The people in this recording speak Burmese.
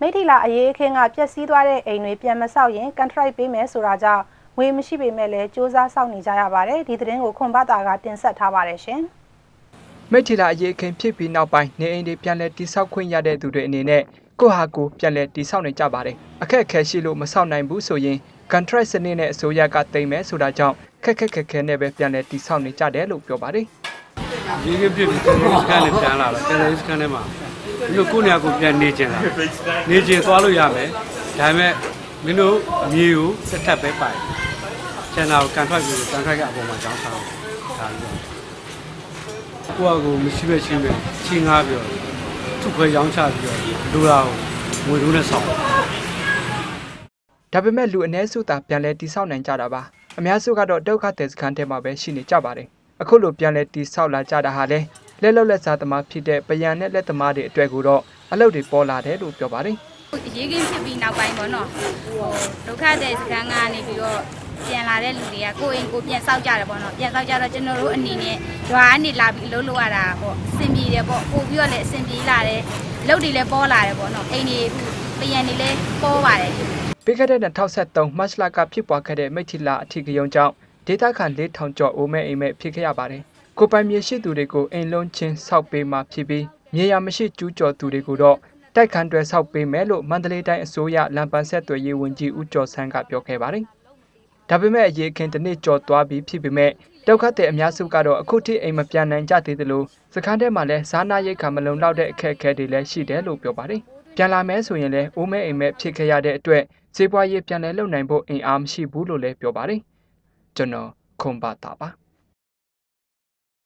မိထီလာအရေးအခင်းကပျက်စီးသွားတဲ့အိမ်တွေပြန်မဆောက်ရင်ကန်ထရိုက်ပေးမယ်ဆိုတာကြောင့်ငွေမရှိပေမဲ့လည်းစ조사စောင့်နေကြရပါတယ်ဒီသတင်းကိုခွန်ဘတာကတင်ဆက်ထားပါတယ်ရှင်မိထီလာအရေးအခင်းဖြစ်ပြီးနောက်ပိုင်းနေအိမ်တွေပြန်လည်တိစောက်ခွင့်ရတဲ့သူတွေအနေနဲ့ကိုဟာကိုပြန်လည်တိစောက်နေကြပါတယ်အခက်အခဲရှိလို့မဆောက်နိုင်ဘူးဆိုရင်ကန်ထရိုက်စနစ်နဲ့အစိုးရကတိမ်မယ်ဆိုတာကြောင့်ခက်ခဲနဲ့ပဲပြန်လည်တိစောက်နေကြတယ်လို့ပြောပါတယ်ဒီကဖြစ်ပြီးကန်ထရိုက်စကန်နဲ့ပြန်လာတော့ကန်ထရိုက်စကန်ထဲမှာဒီလိုကိုနေရာကိုပြန်နေကျင်တာနေကျင်သွားလို့ရမယ်ဒါပေမဲ့မင်းတို့မြေကိုတစ်ထပ်ပဲပိုင်ကျန်တာကိုကန်ထရိုက်ကိုကန်ထရိုက်ကအပေါ်မှာကြောင်းစားဒါပြီးတော့ကိုယ့်အကိုမရှိပဲချင်းပဲချင်းငားပြီးတော့သူ့ခွဲရောင်းချပြီးတော့လူလာကိုငွေလုံးနဲ့ဆောင်ဒါပေမဲ့လူအ ਨੇ စုတာပြန်လဲတိဆောက်နိုင်ကြတာပါအများစုကတော့ဒုက္ခသည်စခန်းထဲမှာပဲရှိနေကြပါတယ်အခုလိုပြန်လဲတိဆောက်လာကြတာဟာလဲလက်လုံလက်စားသမားဖြစ်တဲ့ပယံနဲ့လက်သမားတွေအတွက်ကိုတော့အလုပ်တွေပေါ်လာတယ်လို့ပြောပါတယ်ရေးကင်းဖြစ်ပြီးနောက်ပိုင်းပေါ့နော်ဒုက္ခသည်စခန်းကနေပြီးတော့ပြန်လာတဲ့လူတွေကကိုယ်အိမ်ကိုပြန်ဆောက်ကြတယ်ပေါ့နော်ပြန်ဆောက်ကြတော့ကျွန်တော်တို့အနေနဲ့ရွာကနေလာပြီးအလုပ်လုပ်ရတာပေါ့အဆင်ပြေတယ်ပေါ့ပို့ပြီးတော့လည်းအဆင်ပြေလာတယ်လုပ်တွေလည်းပေါ်လာတယ်ပေါ့နော်အိမ်တွေပယံတွေလည်းပေါ်ပါတယ်ပြီးခဲ့တဲ့2023မတ်လကဖြစ်ပွားခဲ့တဲ့မိထီလာအထီးကယုံကြောင့်ဒေသခံ4000ကျော်အိုးမဲ့အိမ်မဲ့ဖြစ်ခဲ့ရပါတယ်ကိုပိုင်မြေရှိသူတွေကိုအိမ်လုံးချင်းဆောက်ပေးမှဖြစ်ပြီးမြေယာမရှိကျူးကျော်သူတွေကိုတော့တိုက်ခန်းတွဲဆောက်ပေးမယ်လို့မန္တလေးတိုင်းအစိုးရလမ်းပန်းဆက်သွယ်ရေးဝန်ကြီးဦးကျော်ဆန်းကပြောခဲ့ပါတယ်ဒါပေမဲ့အရေးခင်တစ်နှစ်ကျော်သွားပြီးဖြစ်ပေမဲ့ဒုက္ခသည်အများစုကတော့အခုထိအိမ်မပြန်နိုင်ကြသေးသလိုစခန်းထဲမှာလည်းဇာနာရိတ်ခါမလုံလောက်တဲ့အခက်အခဲတွေလည်းရှိတယ်လို့ပြောပါတယ်ပြန်လာမယ်ဆိုရင်လည်းအိုးမဲအိမ်မဲဖြစ်ခဲ့ရတဲ့အတွက်ဈေးပွားရေးပြန်လည်လုပ်နိုင်ဖို့အင်အားမရှိဘူးလို့လည်းပြောပါတယ်ကျွန်တော်ခွန်ပါတာပါ